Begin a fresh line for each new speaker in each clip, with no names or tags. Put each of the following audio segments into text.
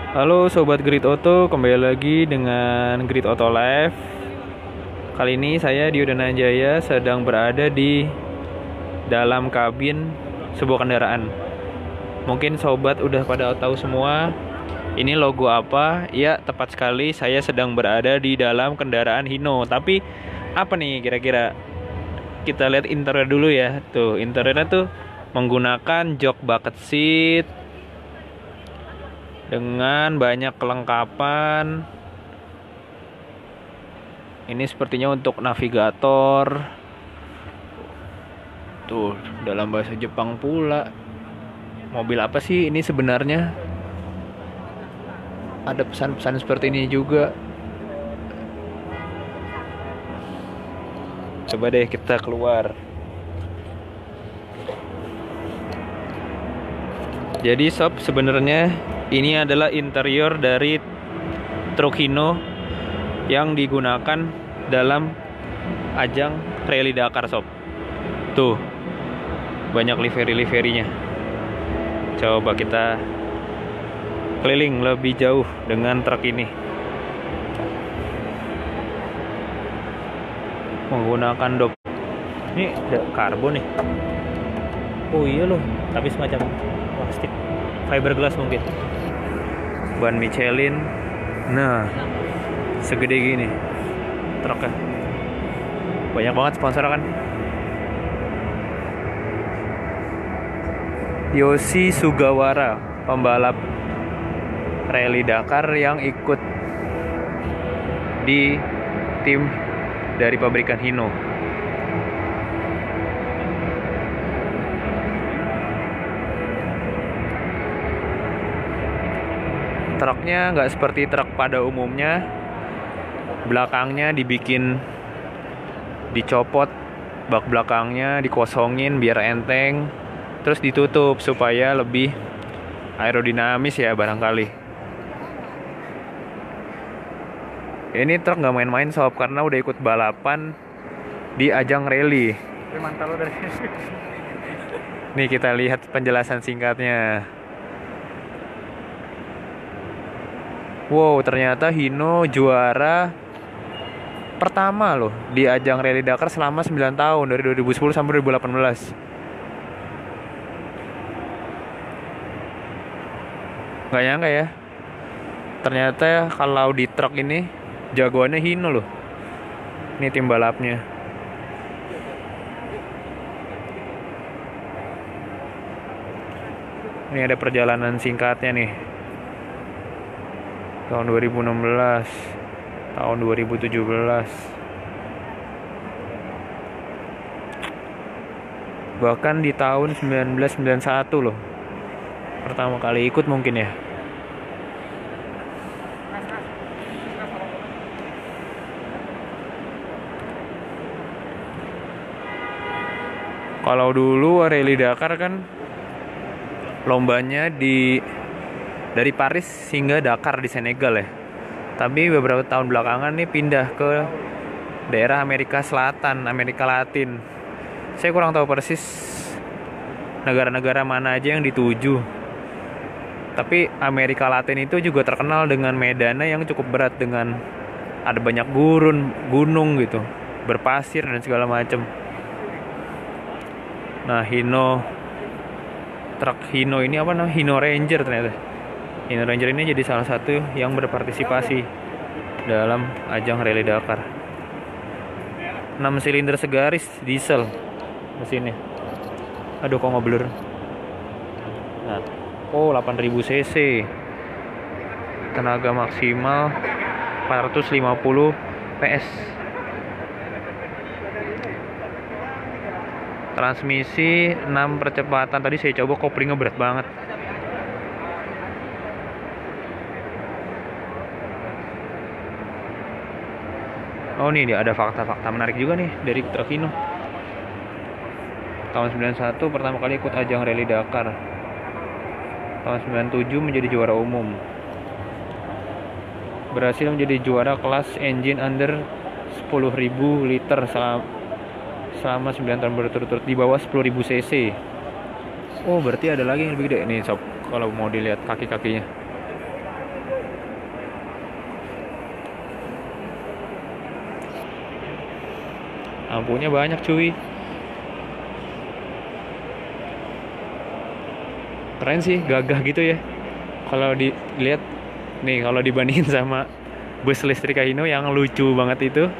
Halo Sobat Grid Auto, kembali lagi dengan Grid Auto Live. Kali ini saya di Udana Jaya sedang berada di dalam kabin sebuah kendaraan. Mungkin Sobat udah pada tahu semua ini logo apa. Ya, tepat sekali, saya sedang berada di dalam kendaraan Hino. Tapi apa nih kira-kira? Kita lihat interior dulu ya. Tuh, interiornya tuh menggunakan jok bucket seat dengan banyak kelengkapan. Ini sepertinya untuk navigator. Tuh, dalam bahasa Jepang pula. Mobil apa sih ini sebenarnya? Ada pesan-pesan seperti ini juga. Coba deh kita keluar. Jadi sob, sebenarnya ini adalah interior dari truk Hino yang digunakan dalam ajang Rally Dakar sob. Tuh, banyak livery-liverinya. Coba kita keliling lebih jauh dengan truk ini. Menggunakan ini ada karbon nih. Oh iya loh, tapi semacam plastik, fiberglass mungkin. Ban Michelin. Nah, segede gini truknya. Banyak banget sponsor kan. Yoshi Sugawara, pembalap Rally Dakar yang ikut di tim dari pabrikan Hino. Truknya nggak seperti truk pada umumnya. Belakangnya dicopot, bak belakangnya dikosongin biar enteng, terus ditutup supaya lebih aerodinamis ya barangkali. Ini truk nggak main-main sob, karena udah ikut balapan di ajang rally. Nih kita lihat penjelasan singkatnya. Wow, ternyata Hino juara pertama loh di ajang Rally Dakar selama 9 tahun, dari 2010 sampai 2018. Nggak nyangka ya, ternyata kalau di truk ini jagoannya Hino loh. Ini tim balapnya. Ini ada perjalanan singkatnya nih. Tahun 2016, tahun 2017. Bahkan di tahun 1991 loh. Pertama kali ikut mungkin ya. Kalau dulu Rally Dakar kan lombanya dari Paris hingga Dakar di Senegal ya. Tapi beberapa tahun belakangan nih pindah ke daerah Amerika Selatan, Amerika Latin. Saya kurang tahu persis negara-negara mana aja yang dituju. Tapi Amerika Latin itu juga terkenal dengan medannya yang cukup berat, dengan ada banyak gunung gitu, berpasir dan segala macam. Nah, truk Hino ini apa namanya? Hino Ranger ternyata. Hino Ranger ini jadi salah satu yang berpartisipasi dalam ajang Rally Dakar. 6 silinder segaris diesel mesinnya. Aduh, kok ngeblur. Nah, 8000 cc. Tenaga maksimal 450 PS. Transmisi 6 percepatan. Tadi saya coba, koplingnya berat banget. Oh, nih ada fakta-fakta menarik juga nih dari truk Hino. Tahun 91 pertama kali ikut ajang Rally Dakar. Tahun 97 menjadi juara umum. Berhasil menjadi juara kelas engine under 10.000 liter selama 9 tahun berturut-turut di bawah 10.000 cc. Oh, berarti ada lagi yang lebih gede nih sob, kalau mau dilihat kaki-kakinya. Lampunya banyak cuy. Keren sih, gagah gitu ya. Kalau dilihat nih, kalau dibandingin sama bus listrik Hino yang lucu banget itu,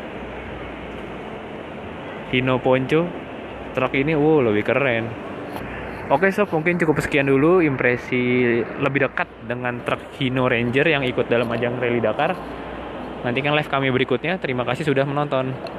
Hino Ponco, truk ini lebih keren. Oke sob, mungkin cukup sekian dulu impresi lebih dekat dengan truk Hino Ranger yang ikut dalam ajang Rally Dakar. Nantikan live kami berikutnya. Terima kasih sudah menonton.